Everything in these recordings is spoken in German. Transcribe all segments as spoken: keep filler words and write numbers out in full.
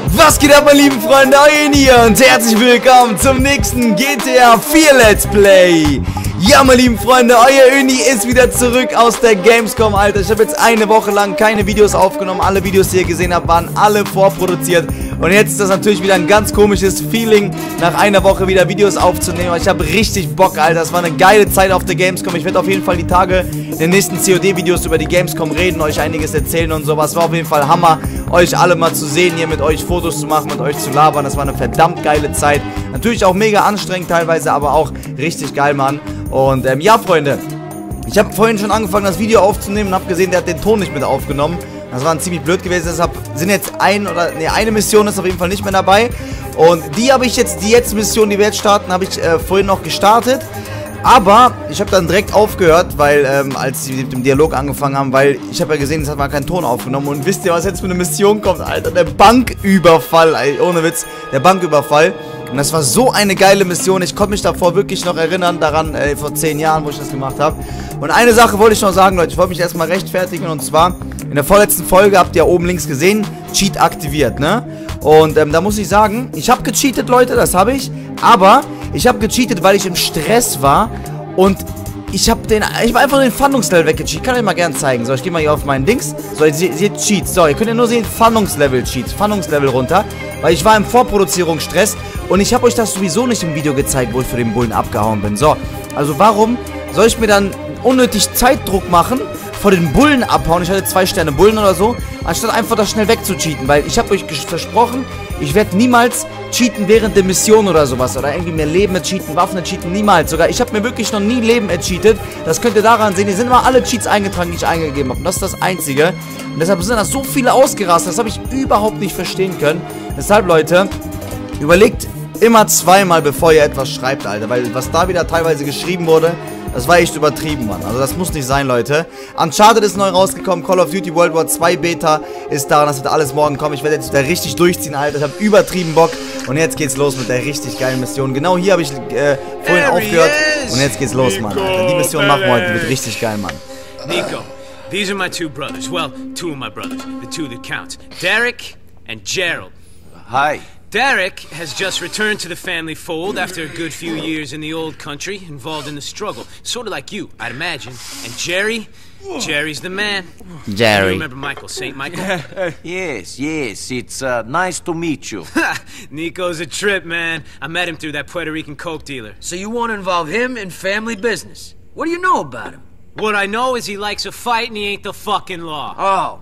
Was geht ab, meine lieben Freunde, euer hier und herzlich willkommen zum nächsten G T A vier Let's Play. Ja, meine lieben Freunde, euer Öni ist wieder zurück aus der Gamescom, Alter. Ich habe jetzt eine Woche lang keine Videos aufgenommen. Alle Videos, die ihr gesehen habt, waren alle vorproduziert. Und jetzt ist das natürlich wieder ein ganz komisches Feeling, nach einer Woche wieder Videos aufzunehmen. Ich habe richtig Bock, Alter. Das war eine geile Zeit auf der Gamescom. Ich werde auf jeden Fall die Tage in den nächsten C O D-Videos über die Gamescom reden, euch einiges erzählen und sowas. War auf jeden Fall Hammer, euch alle mal zu sehen, hier mit euch Fotos zu machen, mit euch zu labern. Das war eine verdammt geile Zeit. Natürlich auch mega anstrengend teilweise, aber auch richtig geil, Mann. Und ähm, ja, Freunde, ich habe vorhin schon angefangen, das Video aufzunehmen und habe gesehen, der hat den Ton nicht mit aufgenommen. Das war ziemlich blöd gewesen, deshalb sind jetzt ein oder ne, eine Mission ist auf jeden Fall nicht mehr dabei. Und die habe ich jetzt, die jetzt Mission, die wir jetzt starten, habe ich äh, vorhin noch gestartet. Aber ich habe dann direkt aufgehört, weil, ähm, als sie mit dem Dialog angefangen haben, weil ich habe ja gesehen, es hat mal keinen Ton aufgenommen. Und wisst ihr, was jetzt für eine Mission kommt, Alter? Der Banküberfall, ey, ohne Witz, der Banküberfall. Und das war so eine geile Mission. Ich konnte mich davor wirklich noch erinnern, daran, äh, vor zehn Jahren, wo ich das gemacht habe. Und eine Sache wollte ich noch sagen, Leute. Ich wollte mich erstmal rechtfertigen. Und zwar, in der vorletzten Folge habt ihr oben links gesehen, Cheat aktiviert, ne? Und ähm, da muss ich sagen, ich habe gecheatet, Leute, das habe ich. Aber ich habe gecheatet, weil ich im Stress war. Und ich habe den, ich habe einfach den Fahndungslevel weggecheatet. Kann ich mal gerne zeigen. So, ich gehe mal hier auf meinen Dings. So, ihr seht, seht Cheats. So, ihr könnt ja nur sehen, Fahndungslevel Cheats. Fahndungslevel runter. Weil ich war im Vorproduzierungsstress. Und ich habe euch das sowieso nicht im Video gezeigt, wo ich für den Bullen abgehauen bin. So, also warum soll ich mir dann unnötig Zeitdruck machen, vor den Bullen abhauen? Ich hatte zwei Sterne Bullen oder so, anstatt einfach das schnell wegzucheaten. Weil ich habe euch versprochen, ich werde niemals cheaten während der Mission oder sowas. Oder irgendwie mehr Leben cheaten, Waffen cheaten, niemals. Sogar ich habe mir wirklich noch nie Leben ercheatet. Das könnt ihr daran sehen. Hier sind immer alle Cheats eingetragen, die ich eingegeben habe. Und das ist das Einzige. Und deshalb sind da so viele ausgerastet. Das habe ich überhaupt nicht verstehen können. Deshalb, Leute, überlegt immer zweimal, bevor ihr etwas schreibt, Alter. Weil was da wieder teilweise geschrieben wurde, das war echt übertrieben, Mann. Also das muss nicht sein, Leute. Uncharted ist neu rausgekommen. Call of Duty World War zwei Beta ist da. Und das wird alles morgen kommen. Ich werde jetzt wieder richtig durchziehen, Alter. Ich habe übertrieben Bock. Und jetzt geht's los mit der richtig geilen Mission. Genau hier habe ich äh, vorhin aufgehört. Und jetzt geht's los, Mann, Alter. Die Mission machen wir heute. Die wird richtig geil, Mann. Nico, these are my two brothers. Well, two of my brothers. The two that count. Derek and Gerald. Hi. Derek has just returned to the family fold after a good few years in the old country, involved in the struggle. Sort of like you, I'd imagine. And Jerry? Jerry's the man. Jerry. You remember Michael, Saint Michael? Yes, yes, it's uh, nice to meet you. Nico's a trip, man. I met him through that Puerto Rican coke dealer. So you want to involve him in family business? What do you know about him? What I know is he likes a fight and he ain't the fucking law. Oh.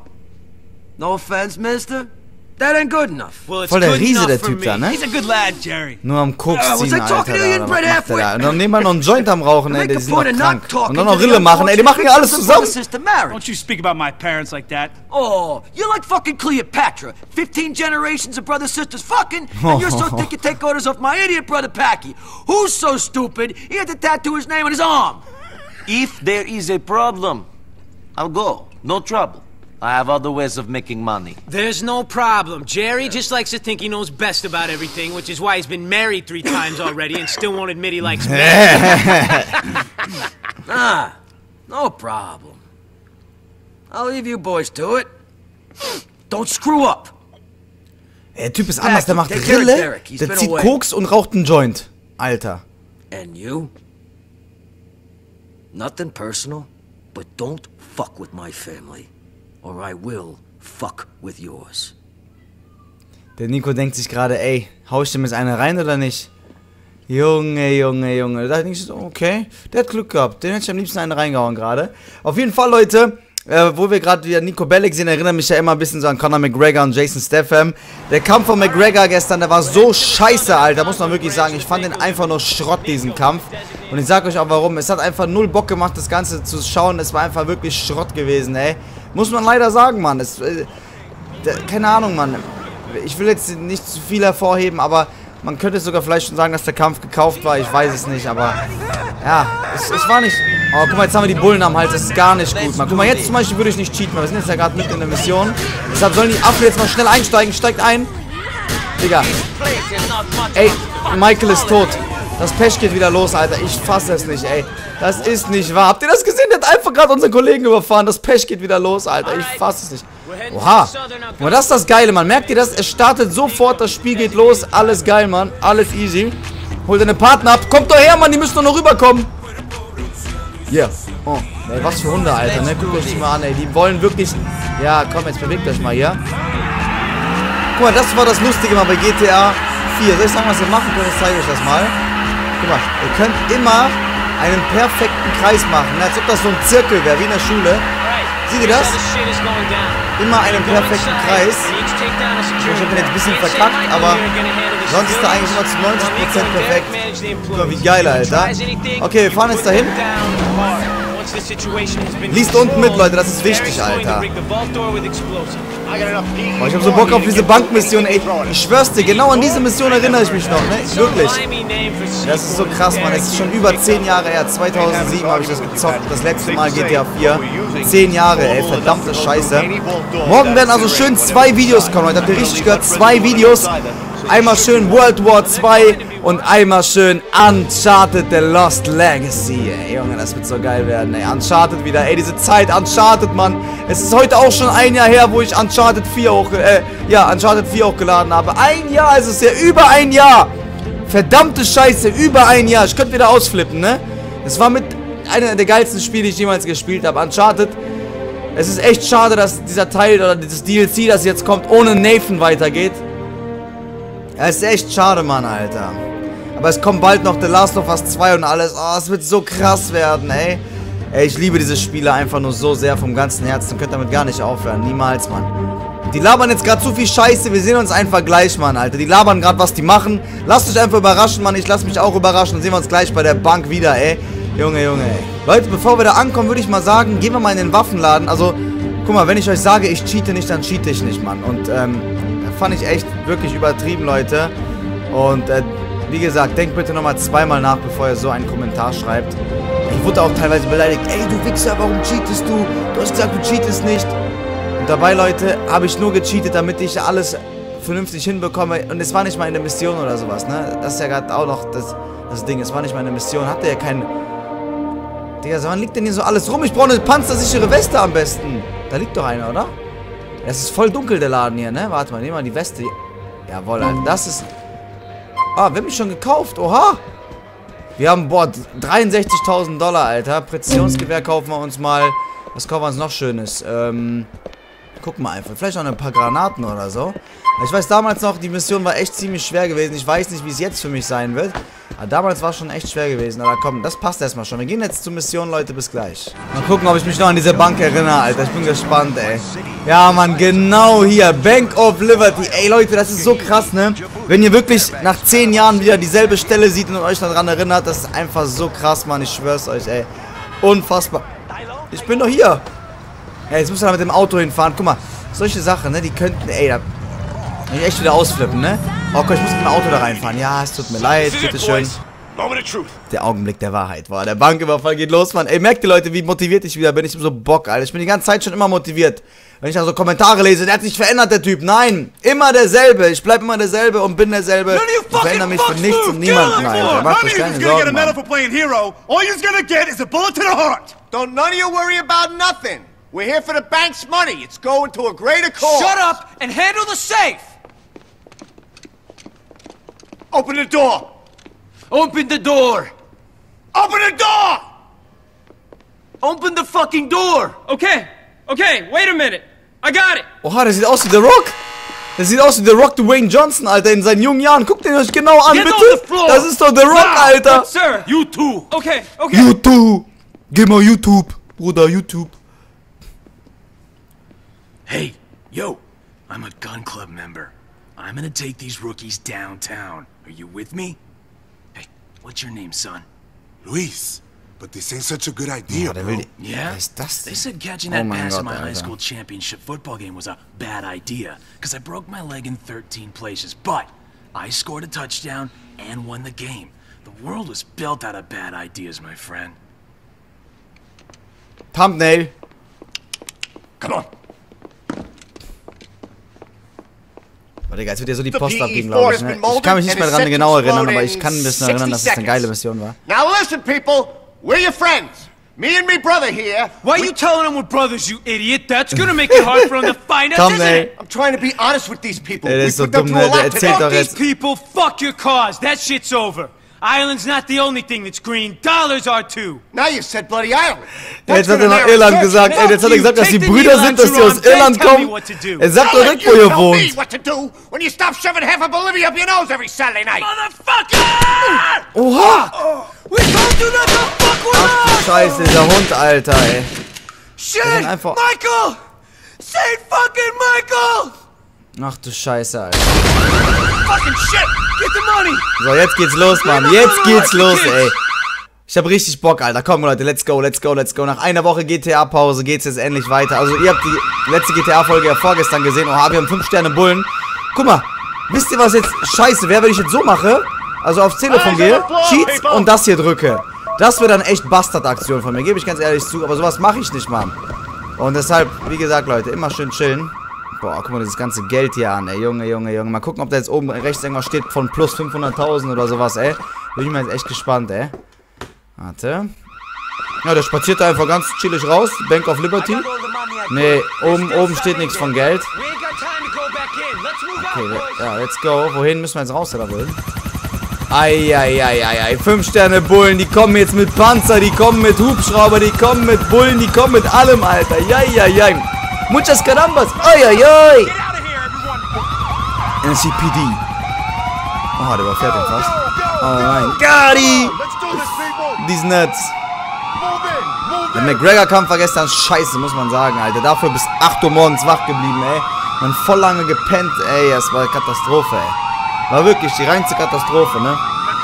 No offense, mister. That ain't good enough. Well, it's Voll der good Riese, enough der for Typ me. da, ne? He's a good lad, Jerry. Nur am Koks Uh, was ziehen, I talking Alter. to you Da, in was Brett macht der da? halfway? Und dann nehmen wir noch einen Joint am Rauchen, ey. Make Die the sind noch point of krank. not talking Und dann to noch the Rille machen, ey. Die machen ja alles unfortunate zusammen. victims of brother-sister marriage. Don't you speak about my parents like that. Oh, you're like fucking Cleopatra. Fifteen generations of brother-sisters fucking, and you're so thick you take orders off my idiot brother Packy. Who's so stupid he had to tattoo his name on his arm? If there is a problem, I'll go. No trouble. I have other ways of making money. There's no problem. Jerry just likes to think he knows best about everything, which is why he's been married three times already and still won't admit he likes me. Ah, no problem. I'll leave you boys to it. Don't screw up. Der Typ ist anders. Der macht Take care of Rille, Derek. He's der been zieht away. Koks und raucht einen Joint. Alter. And you? Nothing personal, but don't fuck with my family, or I will fuck with yours. Der Nico denkt sich gerade, ey, hau ich dem jetzt eine rein oder nicht? Junge, Junge, Junge. Da denke ich so, okay, der hat Glück gehabt. Den hätte ich am liebsten einen reingehauen gerade. Auf jeden Fall, Leute, äh, wo wir gerade wieder Nico Bellic sehen, erinnert mich ja immer ein bisschen so an Conor McGregor und Jason Statham. Der Kampf von McGregor gestern, der war so scheiße, Alter, muss man wirklich sagen. Ich fand den einfach nur Schrott, diesen Kampf. Und ich sag euch auch warum. Es hat einfach null Bock gemacht, das Ganze zu schauen. Es war einfach wirklich Schrott gewesen, ey. Muss man leider sagen, Mann. Es, äh, keine Ahnung, Mann. Ich will jetzt nicht zu viel hervorheben, aber man könnte sogar vielleicht schon sagen, dass der Kampf gekauft war. Ich weiß es nicht, aber ja, es, es war nicht... Oh, guck mal, jetzt haben wir die Bullen am Hals. Das ist gar nicht gut, Mann. Guck mal, jetzt zum Beispiel würde ich nicht cheaten, weil wir sind jetzt ja gerade mitten in der Mission. Deshalb sollen die Affen jetzt mal schnell einsteigen. Steigt ein. Digga. Ey, Michael ist tot. Das Pech geht wieder los, Alter. Ich fasse es nicht, ey. Das ist nicht wahr. Habt ihr das gesehen? Der hat einfach gerade unseren Kollegen überfahren. Das Pech geht wieder los, Alter. Ich fasse es nicht. Oha. Aber das ist das Geile, Mann. Merkt ihr das? Es startet sofort, das Spiel geht los. Alles geil, Mann. Alles easy. Hol deine Partner ab. Kommt doch her, Mann. Die müssen doch noch rüberkommen. Yeah. Oh. Ey, was für Hunde, Alter, ne? Guckt euch die mal an, ey. Die wollen wirklich... Ja, komm, jetzt bewegt euch mal hier. Guck mal, das war das Lustige mal bei G T A vier. Soll ich sagen, was ihr machen könnt? Ich zeige euch das mal. Guck mal, ihr könnt immer einen perfekten Kreis machen, ne? Als ob das so ein Zirkel wäre, wie in der Schule. Seht ihr das? Immer einen perfekten Kreis. Ich habe den jetzt ein bisschen verkackt, aber sonst ist er eigentlich immer zu neunzig Prozent perfekt. Guck mal, wie geil, Alter. Okay, wir fahren jetzt dahin. Liest unten mit, Leute, das ist wichtig, Alter. Oh, ich hab so Bock auf diese Bankmission, ey. Ich schwör's dir, genau an diese Mission erinnere ich mich noch, ne? Wirklich. Das ist so krass, Mann. Es ist schon über zehn Jahre her. zweitausendsieben habe ich das gezockt. Das letzte Mal G T A vier. Zehn Jahre, ey. Verdammte Scheiße. Morgen werden also schön zwei Videos kommen, Leute. Habt ihr richtig gehört? Zwei Videos. Einmal schön World War zwei und einmal schön Uncharted The Lost Legacy. Ey, Junge, das wird so geil werden, ey. Uncharted wieder, ey, diese Zeit, Uncharted, Mann. Es ist heute auch schon ein Jahr her, wo ich Uncharted vier hoch, äh, ja, Uncharted vier hochgeladen habe. Ein Jahr ist es ja, über ein Jahr. Verdammte Scheiße, über ein Jahr. Ich könnte wieder ausflippen, ne? Es war mit einer der geilsten Spiele, die ich jemals gespielt habe. Uncharted. Es ist echt schade, dass dieser Teil oder dieses D L C, das jetzt kommt, ohne Nathan weitergeht. Ja, ist echt schade, Mann, Alter. Aber es kommt bald noch The Last of Us zwei und alles. Oh, es wird so krass werden, ey. Ey, ich liebe diese Spiele einfach nur so sehr vom ganzen Herzen. Ihr könnt damit gar nicht aufhören. Niemals, Mann. Die labern jetzt gerade zu viel Scheiße. Wir sehen uns einfach gleich, Mann, Alter. Die labern gerade, was die machen. Lasst euch einfach überraschen, Mann. Ich lasse mich auch überraschen. Dann sehen wir uns gleich bei der Bank wieder, ey. Junge, Junge, ey. Leute, bevor wir da ankommen, würde ich mal sagen, gehen wir mal in den Waffenladen. Also, guck mal, wenn ich euch sage, ich cheate nicht, dann cheate ich nicht, Mann. Und, ähm... fand ich echt wirklich übertrieben, Leute. Und äh, wie gesagt, denkt bitte nochmal zweimal nach, bevor ihr so einen Kommentar schreibt. Ich wurde auch teilweise beleidigt. Ey, du Wichser, warum cheatest du? Du hast gesagt, du cheatest nicht. Und dabei, Leute, habe ich nur gecheatet, damit ich alles vernünftig hinbekomme. Und es war nicht mal eine Mission oder sowas, ne? Das ist ja gerade auch noch das, das Ding. Es war nicht mal eine Mission. Hatte ja kein... Digga, wann liegt denn hier so alles rum? Ich brauche eine panzersichere Weste am besten. Da liegt doch einer, oder? Es ist voll dunkel, der Laden hier, ne? Warte mal, nehmen wir die Weste. Jawohl, Alter. Das ist... Ah, wir haben mich schon gekauft. Oha. Wir haben, boah, dreiundsechzigtausend Dollar, Alter. Präzisionsgewehr kaufen wir uns mal. Was kaufen wir uns noch Schönes? Ähm... Guck mal einfach. Vielleicht noch ein paar Granaten oder so. Ich weiß damals noch, die Mission war echt ziemlich schwer gewesen. Ich weiß nicht, wie es jetzt für mich sein wird. Aber damals war es schon echt schwer gewesen. Aber komm, das passt erstmal schon. Wir gehen jetzt zur Mission, Leute. Bis gleich. Mal gucken, ob ich mich noch an diese Bank erinnere, Alter. Ich bin gespannt, ey. Ja, Mann, genau hier. Bank of Liberty. Ey, Leute, das ist so krass, ne? Wenn ihr wirklich nach zehn Jahren wieder dieselbe Stelle seht und euch daran erinnert, das ist einfach so krass, Mann. Ich schwör's euch, ey. Unfassbar. Ich bin doch hier. Ey, jetzt müssen wir da mit dem Auto hinfahren. Guck mal, solche Sachen, ne? Die könnten, ey, da... Ich echt wieder ausflippen, ne? Oh Gott, ich muss mit dem Auto da reinfahren. Ja, es tut mir leid, bitteschön. Der Augenblick der Wahrheit. Boah, der Banküberfall geht los, Mann. Ey, merkt ihr, Leute, wie motiviert ich wieder bin? Ich bin so Bock, Alter. Ich bin die ganze Zeit schon immer motiviert. Wenn ich da so Kommentare lese, der hat sich verändert, der Typ. Nein, immer derselbe. Ich bleib immer derselbe und bin derselbe. Ich verändere mich für nichts und niemanden, Alter. Macht euch keine Sorgen, Mann. Don't none of you worry about nothing. We're here for the bank's money. It's going to a greater cause. Shut up and handle the safe! Open the door! Open the door! Open the door! Open the fucking door! Okay, okay, wait a minute. I got it. Oha, der sieht aus wie The Rock. Der sieht aus wie The Rock, Dwayne Johnson, Alter, in seinen jungen Jahren. Guckt den euch genau an, Get bitte. on the floor. Das ist doch The Rock, Now, Alter. but sir, You too! okay, okay. YouTube. Geh mal YouTube, Bruder, YouTube. Hey, yo, I'm a gun club member. I'm gonna take these rookies downtown. Are you with me? Hey, what's your name, son? Luis, but this ain't such a good idea, Oh, der bro. will die... Yeah? Was ist das They denn? said catching Oh that mein pass Gott, in my high Alter. school championship football game was a bad idea, because I broke my leg in thirteen places, but I scored a touchdown and won the game. The world was built out of bad ideas, my friend. Thumbnail. Come on. Oh, Digga, jetzt wird ja so die Post abgehen, glaube ich, ne? Ich kann mich nicht mehr daran genau erinnern, aber ich kann ein bisschen erinnern, dass es eine geile Mission war. Now listen, people. We're your friends. Me and me brother here. Why are you telling them we're brothers, you idiot? That's gonna make it hard for them to find us, Komm, isn't ey. it? I'm trying to be honest with these people. Ey, der We ist so put them dumm, through a ne? Der lot erzählt today. doch These jetzt. people, fuck your cause. That shit's over. Ireland's not the only thing that's green. Dollars are too. Now you said bloody Ireland. Jetzt That's hat er gonna nach narrow Irland search. gesagt. Ey, jetzt hat er gesagt, dass die Take the Brüder needle sind, out dass die your aus arm, then Irland tell me kommen. what to do. Er sagt I'll doch let nicht, you wo ihr tell me wohnt. what to do when you stop shoving half of Bolivia up your nose every Saturday night. Motherfucker! Oha! We told you not to fuck with Ach du us! Scheiße, dieser Hund, Alter, ey. Shit! sind einfach- Michael! Saint fucking Michael! Ach du Scheiße, Alter. Fucking shit! Get the money! So, jetzt geht's los, Mann. Jetzt geht's los, ey. Ich hab richtig Bock, Alter. Komm, Leute, let's go, let's go, let's go. Nach einer Woche G T A-Pause geht's jetzt endlich weiter. Also, ihr habt die letzte G T A-Folge ja vorgestern gesehen. Oha, wir haben fünf Sterne Bullen. Guck mal, wisst ihr, was jetzt scheiße wäre, wenn ich jetzt so mache? Also aufs Telefon gehe, Cheats und das hier drücke. Das wäre dann echt Bastard-Aktion von mir, gebe ich ganz ehrlich zu. Aber sowas mache ich nicht, Mann. Und deshalb, wie gesagt, Leute, immer schön chillen. Boah, guck mal dieses ganze Geld hier an, ey. Junge, Junge, Junge. Mal gucken, ob da jetzt oben rechts irgendwas steht von plus fünfhunderttausend oder sowas, ey. Bin ich mal jetzt echt gespannt, ey. Warte. Ja, der spaziert da einfach ganz chillig raus. Bank of Liberty. Nee, oben, oben steht nichts von Geld. Okay, ja, let's go. Wohin müssen wir jetzt raus, oder wohin? Eieieiei. Fünf Sterne Bullen, die kommen jetzt mit Panzer, die kommen mit Hubschrauber, die kommen mit Bullen, die kommen mit allem, Alter. Jaiaiai. Muchas carambas. Eieiei. N C P D. Oh, der überfährt ihn fast. Oh mein Gott. Die ist nuts. Der McGregor-Kampf war gestern scheiße, muss man sagen, Alter. Dafür bis acht Uhr morgens wach geblieben, ey. Man voll lange gepennt, ey. Das war eine Katastrophe, ey. War wirklich die reinste Katastrophe, ne?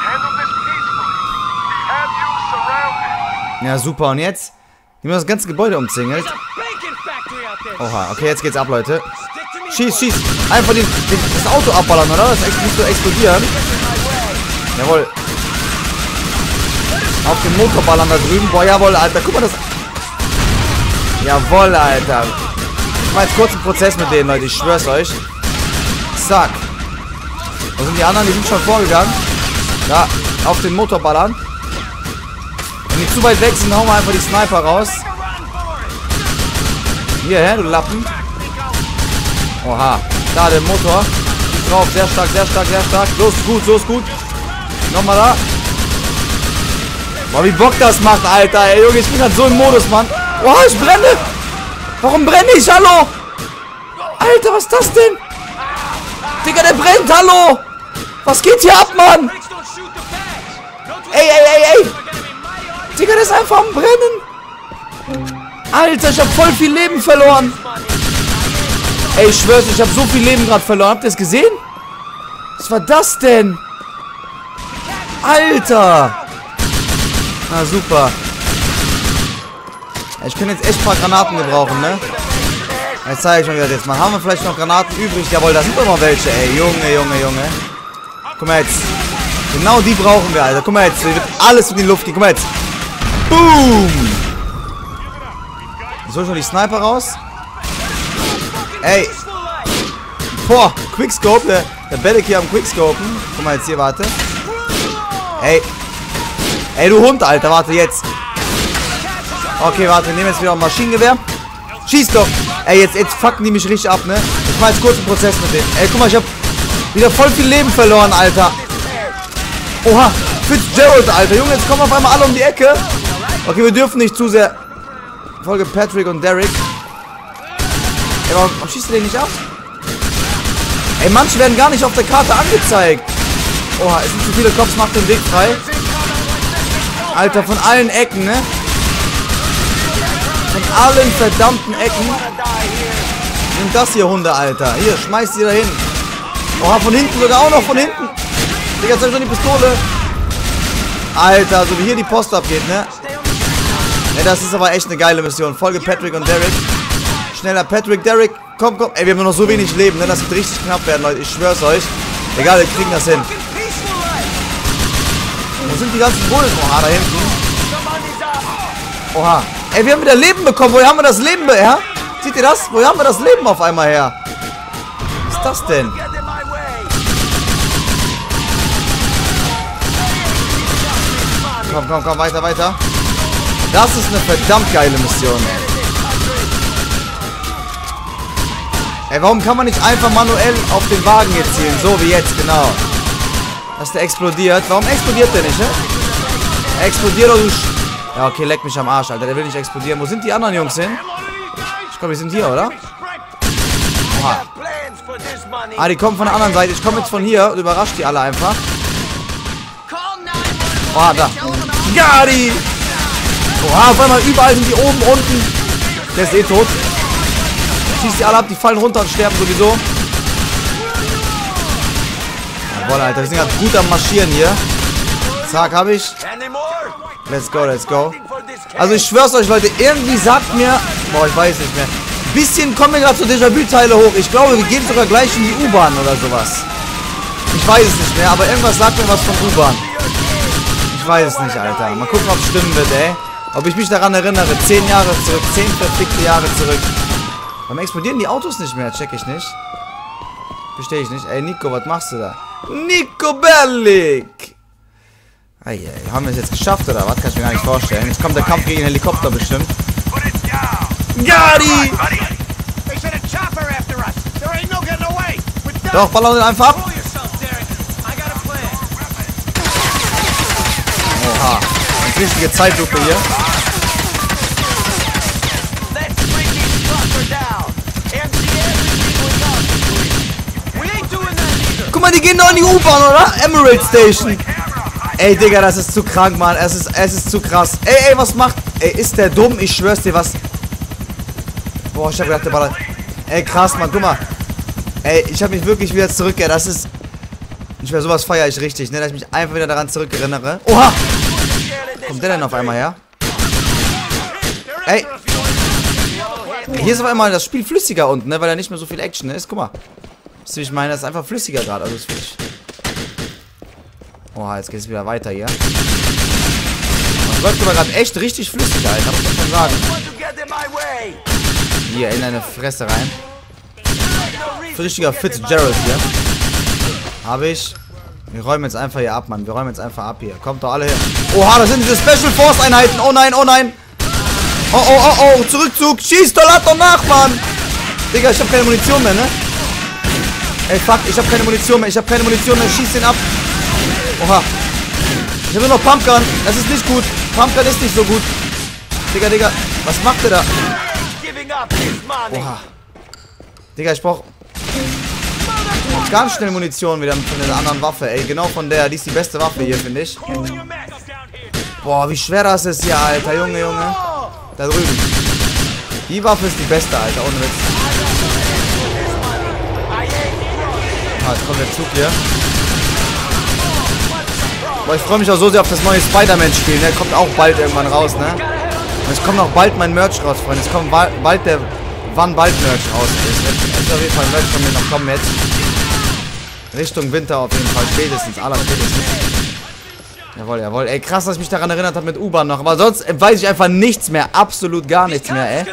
Ja, super. Und jetzt? Die haben das ganze Gebäude umzingelt. Oha, okay, jetzt geht's ab, Leute. Schieß, schieß. Einfach den, den, das Auto abballern, oder? Das ist nicht so explodieren. Jawohl. Auf den Motor ballern da drüben. Boah, jawohl, Alter. Guck mal, das... Jawohl, Alter. Ich mach jetzt kurz einen Prozess mit denen, Leute. Ich schwör's euch. Zack. Wo sind die anderen? Die sind schon vorgegangen. Da, auf den Motor ballern. Wenn die zu weit weg sind, hauen wir einfach die Sniper raus. Hierher, du Lappen. Oha. Da, der Motor. Drauf. Sehr stark, sehr stark, sehr stark. So ist gut, so ist gut. Nochmal da. Boah, wie Bock das macht, Alter. Ey, Junge, ich bin gerade so im Modus, Mann. Boah, ich brenne. Warum brenne ich? Hallo? Alter, was ist das denn? Digga, der brennt. Hallo? Was geht hier ab, Mann? Ey, ey, ey, ey. Digga, der ist einfach am Brennen. Alter, ich hab voll viel Leben verloren. Ey, ich schwör's, ich hab so viel Leben gerade verloren. Habt ihr es gesehen? Was war das denn? Alter. Na, super. Ich könnte jetzt echt ein paar Granaten gebrauchen, ne? Jetzt zeige ich mal, wie das jetzt mal. Haben wir vielleicht noch Granaten übrig? Jawohl, da sind doch noch welche, ey. Junge, Junge, Junge. Guck mal jetzt. Genau die brauchen wir, Alter. Guck mal jetzt. Hier wird alles in die Luft gehen. Guck mal jetzt. Boom. So, schon die Sniper raus. Ey. Boah, Quickscope. Der, der Bellic hier am Quickscopen. Guck mal jetzt hier, warte. Ey. Ey, du Hund, Alter. Warte, jetzt. Okay, warte. Wir nehmen jetzt wieder ein Maschinengewehr. Schieß doch. Ey, jetzt, jetzt fucken die mich richtig ab, ne? Ich mach jetzt kurz einen Prozess mit denen. Ey, guck mal, ich hab wieder voll viel Leben verloren, Alter. Oha. Fitzgerald, Alter. Junge, jetzt kommen auf einmal alle um die Ecke. Okay, wir dürfen nicht zu sehr... Folge Patrick und Derek. Ey, warum, warum schießt du den nicht ab? Ey, manche werden gar nicht auf der Karte angezeigt. Oha, es sind zu viele Cops, macht den Weg frei. Alter, von allen Ecken, ne? Von allen verdammten Ecken. Nimm das hier, Hunde, Alter. Hier, schmeiß die da hin. Oha, von hinten sogar auch noch, von hinten. Digga, zeig schon die Pistole. Alter, so wie hier die Post abgeht, ne? Ey, das ist aber echt eine geile Mission. Folge Patrick und Derek. Schneller Patrick, Derek. Komm, komm. Ey, wir haben nur noch so wenig Leben, ne? Das wird richtig knapp werden, Leute. Ich schwör's euch. Egal, wir kriegen das hin. Wo sind die ganzen Bullen? Oha, da hinten. Oha. Ey, wir haben wieder Leben bekommen. Woher haben wir das Leben her? Seht ihr das? Woher haben wir das Leben auf einmal her? Was ist das denn? Komm, komm, komm, weiter, weiter. Das ist eine verdammt geile Mission, ey. Ey, warum kann man nicht einfach manuell auf den Wagen jetzt zielen? So wie jetzt, genau. Dass der explodiert. Warum explodiert der nicht, ne? Er explodiert doch, du Sch... Ja, okay, leck mich am Arsch, Alter. Der will nicht explodieren. Wo sind die anderen Jungs hin? Ich glaube, die sind hier, oder? Oha. Ah, die kommen von der anderen Seite. Ich komme jetzt von hier und überrasche die alle einfach. Oha, da. Gadi! Oha, auf einmal überall sind die oben, unten. Der ist eh tot. Schießt die alle ab, die fallen runter und sterben sowieso. Jawohl, Alter, wir sind gerade gut am Marschieren hier. Zack, hab ich. Let's go, let's go. Also ich schwör's euch, Leute, irgendwie sagt mir... Boah, ich weiß nicht mehr. Ein bisschen kommen mir gerade so Déjà-vu-Teile hoch. Ich glaube, wir gehen sogar gleich in die U-Bahn oder sowas. Ich weiß es nicht mehr, aber irgendwas sagt mir was von U-Bahn. Ich weiß es nicht, Alter. Mal gucken, ob es stimmen wird, ey. Ob ich mich daran erinnere. Zehn Jahre zurück. Zehn verfickte Jahre zurück. Warum explodieren die Autos nicht mehr? Check ich nicht. Verstehe ich nicht. Ey, Nico, was machst du da? Nico Bellic! Ey, ey, haben wir es jetzt geschafft, oder was? Kann ich mir gar nicht vorstellen. Jetzt kommt der Kampf gegen den Helikopter bestimmt. Gadi! Doch, ballern den einfach ab. Oha. Eine richtige Zeitlupe hier. Guck mal, die gehen doch in die U-Bahn, oder? Emerald Station. Ey, Digga, das ist zu krank, Mann. Es ist, es ist zu krass. Ey, ey, was macht... Ey, ist der dumm? Ich schwör's dir, was... Boah, ich hab gedacht, der ballert... Ey, krass, Mann, guck mal. Ey, ich hab mich wirklich wieder zurück, ja, das ist... Ich schwör, sowas feiere ich richtig, ne? Dass ich mich einfach wieder daran zurückerinnere. Oha! Wo kommt der denn auf einmal her? Ey! Hier ist auf einmal das Spiel flüssiger unten, ne? Weil da nicht mehr so viel Action ist. Guck mal. Wisst ihr, wie ich meine? Das ist einfach flüssiger gerade. Also, ist wirklich... Oha, jetzt geht es wieder weiter hier. Das läuft aber gerade echt richtig flüssig, Alter. Muss ich schon sagen. Hier, in deine Fresse rein. Richtiger Fitzgerald hier. Habe ich. Wir räumen jetzt einfach hier ab, Mann. Wir räumen jetzt einfach ab hier. Kommt doch alle her. Oha, das sind diese Special Force Einheiten. Oh nein, oh nein. Oh, oh, oh, oh. Zurückzug. Schieß doch, lad doch nach, Mann. Digga, ich habe keine Munition mehr, ne? Ey, fuck. Ich habe keine Munition mehr. Ich habe keine Munition mehr. Schieß den ab. Oha. Ich habe nur noch Pumpgun. Das ist nicht gut. Pumpgun ist nicht so gut. Digga, Digga. Was macht der da? Oha. Digga, ich brauch ganz schnell Munition wieder von der anderen Waffe, ey. Genau von der. Die ist die beste Waffe hier, finde ich. Boah, wie schwer das ist hier, Alter. Junge, Junge. Da drüben. Die Waffe ist die beste, Alter. Ohne Witz. Ah, jetzt kommt der Zug hier. Boah, ich freue mich auch so sehr auf das neue Spider-Man-Spiel, ne? Kommt auch bald irgendwann raus, ne? Und es kommt auch bald mein Merch raus, Freunde. Es kommt bald der Wann bald Merch raus ist. Es ist auf jeden Fall Merch von mir noch kommen jetzt. Richtung Winter auf jeden Fall. Spätestens, aller spätestens. Jawohl, jawohl. Ey, krass, dass ich mich daran erinnert habe mit U-Bahn noch. Aber sonst weiß ich einfach nichts mehr. Absolut gar nichts mehr, ey.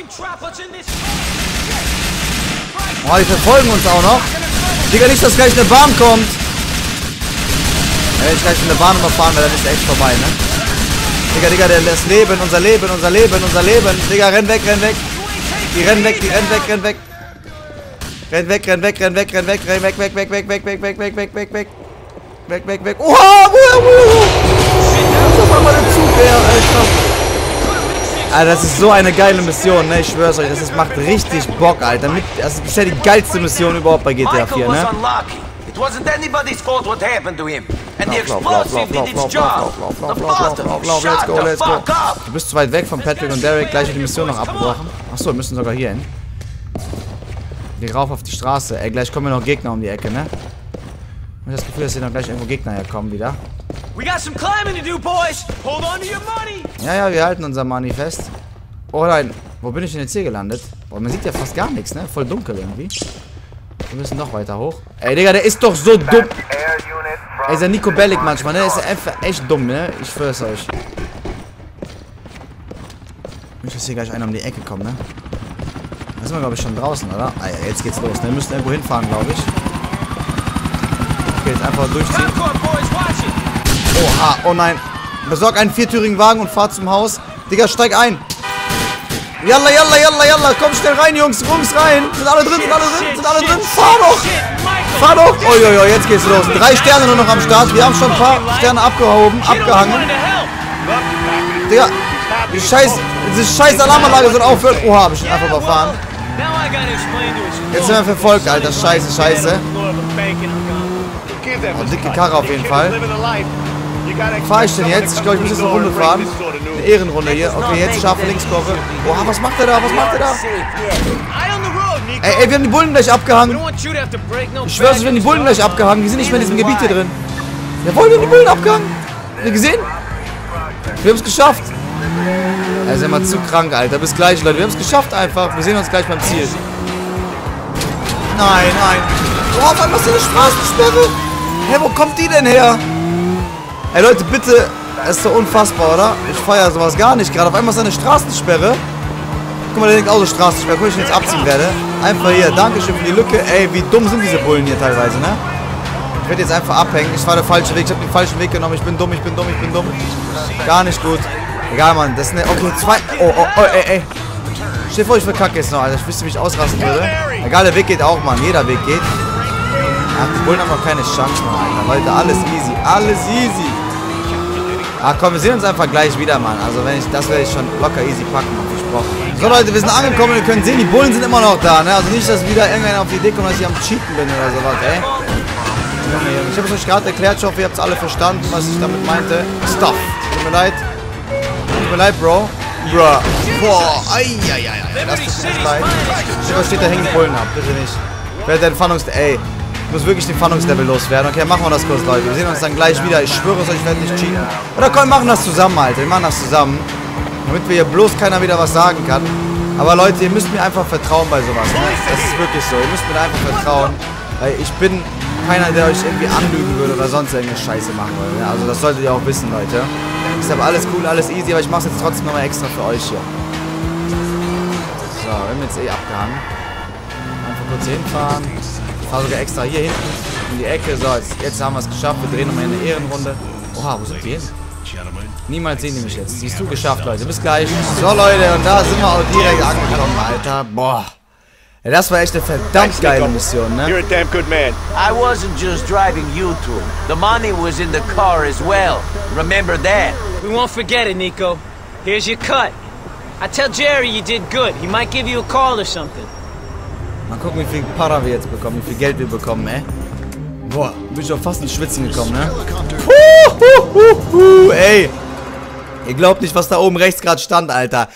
Oh, die verfolgen uns auch noch. Digga, nicht, dass gleich eine Bahn kommt. Wenn ich gleich in eine Bahn überfahren werde, dann ist echt vorbei, ne? Digga, Digga, das Leben, unser Leben, unser Leben, unser Leben. Digga, renn weg, renn weg. Die rennen weg, die rennen weg, rennen weg. Renn weg, renn weg, renn weg, renn weg, renn weg, weg, weg, weg, weg, weg, weg, weg, weg, weg, weg. Weg, weg, weg. Oha, woher, woher? Das ist auf einmal der Zug, ja, Alter. Alter, das ist so eine geile Mission, ne? Ich schwör's euch, das ist, macht richtig Bock, Alter. Mit, das ist bisher die geilste Mission überhaupt bei G T A vier, ne? It wasn't anybody's fault what happened to him. And the explosive did its job. The bastard, shut the fuck up! Du bist zu weit weg von Patrick und Derek. Gleich wird die Mission noch abgebrochen. Achso, wir müssen sogar hier hin. Geh rauf auf die Straße. Ey, gleich kommen noch Gegner um die Ecke, ne? Ich habe das Gefühl, dass hier noch gleich irgendwo Gegner herkommen wieder. Ja, ja, wir halten unser Money fest. Oh nein, wo bin ich denn jetzt hier gelandet? Boah, man sieht ja fast gar nichts, ne? Voll dunkel irgendwie. Wir müssen noch weiter hoch. Ey, Digga, der ist doch so dumm. Ey, ist der Nico Bellic manchmal, ne? Ist einfach echt dumm, ne? Ich schwör's euch. Nicht, dass hier gleich einer um die Ecke kommt, ne? Da sind wir, glaube ich, schon draußen, oder? Ah ja, jetzt geht's los, ne? Wir müssen irgendwo hinfahren, glaube ich. Okay, jetzt einfach durchziehen. Oha, oh nein. Besorg einen viertürigen Wagen und fahr zum Haus. Digga, steig ein. Yalla, yalla, yalla, yalla. Komm schnell rein, Jungs. Jungs rein. Sind alle drin, sind alle drin, sind alle drin. Fahr doch. Fahr doch. Uiuiui, jetzt geht's los. Drei Sterne nur noch am Start. Wir haben schon ein paar Sterne abgehoben, abgehangen. Digga, die scheiß, diese scheiß Alarmanlage soll aufhören. Oha, hab ich ihn einfach überfahren. Jetzt sind wir verfolgt, Alter. Scheiße, scheiße. Oh, dicke Karre auf jeden Fall. Wo fahr ich denn jetzt? Ich glaube, ich muss jetzt eine Runde fahren. Eine Ehrenrunde hier. Okay, jetzt scharfe Linkskurve. Oha, was macht er da? Was macht er da? Ey, ey, wir haben die Bullen gleich abgehangen. Ich schwör's, wir haben die Bullen gleich abgehangen. Die sind nicht mehr in diesem Gebiet hier drin. Jawohl, wir haben die Bullen abgehangen. Habt ihr gesehen? Wir haben es geschafft. Er ist immer zu krank, Alter. Bis gleich, Leute. Wir haben es geschafft einfach. Wir sehen uns gleich beim Ziel. Nein, nein. Oh, auf einmal ist hier eine Straßensperre. Hä, wo kommt die denn her? Ey, Leute, bitte. Das ist doch unfassbar, oder? Ich feiere sowas gar nicht. Gerade auf einmal ist eine Straßensperre. Guck mal, der denkt auch so Straßensperre. Guck, ich jetzt abziehen werde. Einfach hier. Dankeschön für die Lücke. Ey, wie dumm sind diese Bullen hier teilweise, ne? Ich werde jetzt einfach abhängen. Ich fahre der falsche Weg. Ich habe den falschen Weg genommen. Ich bin dumm, ich bin dumm, ich bin dumm. Gar nicht gut. Egal, Mann. Das ist eine... Okay, zwei... Oh, oh, oh, ey, ey. Stell dir vor, ich verkacke jetzt noch, Alter. Ich wüsste, wie ich ausrasten würde. Egal, der Weg geht auch, Mann. Jeder Weg geht. Ach, die Bullen haben noch keine Chance, Mann, Alter. Leute, alles easy. Alles easy. Ah, komm, wir sehen uns einfach gleich wieder, Mann. Also, wenn ich... Das werde ich schon locker easy packen, Mann. Versprochen. So, Leute, wir sind angekommen. Ihr könnt sehen, die Bullen sind immer noch da, ne? Also nicht, dass wieder irgendeiner auf die Idee kommt, dass ich am Cheaten bin oder sowas, ey. Ich habe es euch gerade erklärt, ich hoffe, ihr habt es alle verstanden, was ich damit meinte. Stuff. Tut mir leid. Tut mir leid, Bro. Bro. Boah. Eieiei. Das tut mir nicht leid. Was steht da hängen, die Bullen ab? Bitte nicht. Ich werde den Fahndungs... Ey. Ich muss wirklich den Fahndungslevel loswerden. Okay, machen wir das kurz, Leute. Wir sehen uns dann gleich wieder. Ich schwöre es euch, ich werde nicht cheaten. Oder komm, wir machen das zusammen, Alter. Wir machen das zusammen. Damit wir hier bloß keiner wieder was sagen kann. Aber Leute, ihr müsst mir einfach vertrauen bei sowas. Ne? Das ist wirklich so. Ihr müsst mir einfach vertrauen. Weil ich bin... keiner, der euch irgendwie anlügen würde oder sonst irgendeine Scheiße machen würde. Ja, also das solltet ihr auch wissen, Leute. Ist aber alles cool, alles easy, aber ich mache es jetzt trotzdem nochmal extra für euch hier. So, wir haben jetzt eh abgehangen. Einfach kurz hier hinfahren. Ich fahre sogar extra hier hinten in die Ecke. So, jetzt, jetzt haben wir es geschafft. Wir drehen nochmal eine Ehrenrunde. Oha, wo sind wir hin? Niemals sehen die mich jetzt. Siehst du, geschafft, Leute. Bis gleich. So, Leute, und da sind wir auch direkt angekommen, Alter. Boah. Ja, das war echt eine verdammt geile Mission, ne? You're a damn good man. I wasn't just driving you two. The money was in the car as well. Remember that? We won't forget it, Nico. Here's your cut. I tell Jerry you did good. He might give you a call or something. Mal gucken, wie viel Para wir jetzt bekommen, wie viel Geld wir bekommen, ey. Boah, bin ich auch fast ins Schwitzen gekommen, ne? Huh, huh, huh, huh, ey. Ihr glaubt nicht, was da oben rechts gerade stand, Alter.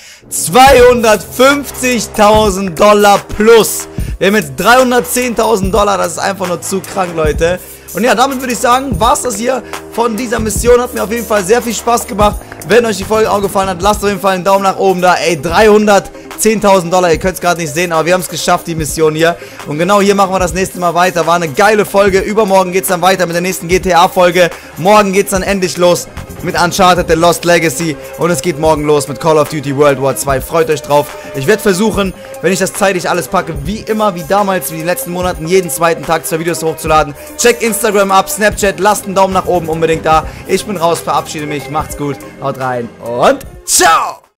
zweihundertfünfzigtausend Dollar plus. Wir haben jetzt dreihundertzehntausend Dollar. Das ist einfach nur zu krank, Leute. Und ja, damit würde ich sagen, war es das hier von dieser Mission. Hat mir auf jeden Fall sehr viel Spaß gemacht. Wenn euch die Folge auch gefallen hat, lasst auf jeden Fall einen Daumen nach oben da. Ey, dreihundertzehntausend Dollar. Ihr könnt es gerade nicht sehen, aber wir haben es geschafft, die Mission hier. Und genau hier machen wir das nächste Mal weiter. War eine geile Folge. Übermorgen geht es dann weiter mit der nächsten G T A-Folge. Morgen geht es dann endlich los mit Uncharted The Lost Legacy. Und es geht morgen los mit Call of Duty World War zwei. Freut euch drauf. Ich werde versuchen, wenn ich das zeitlich alles packe, wie immer, wie damals, wie in den letzten Monaten, jeden zweiten Tag zwei Videos hochzuladen. Checkt Instagram ab, Snapchat, lasst einen Daumen nach oben unbedingt da. Ich bin raus, verabschiede mich, macht's gut, haut rein und ciao!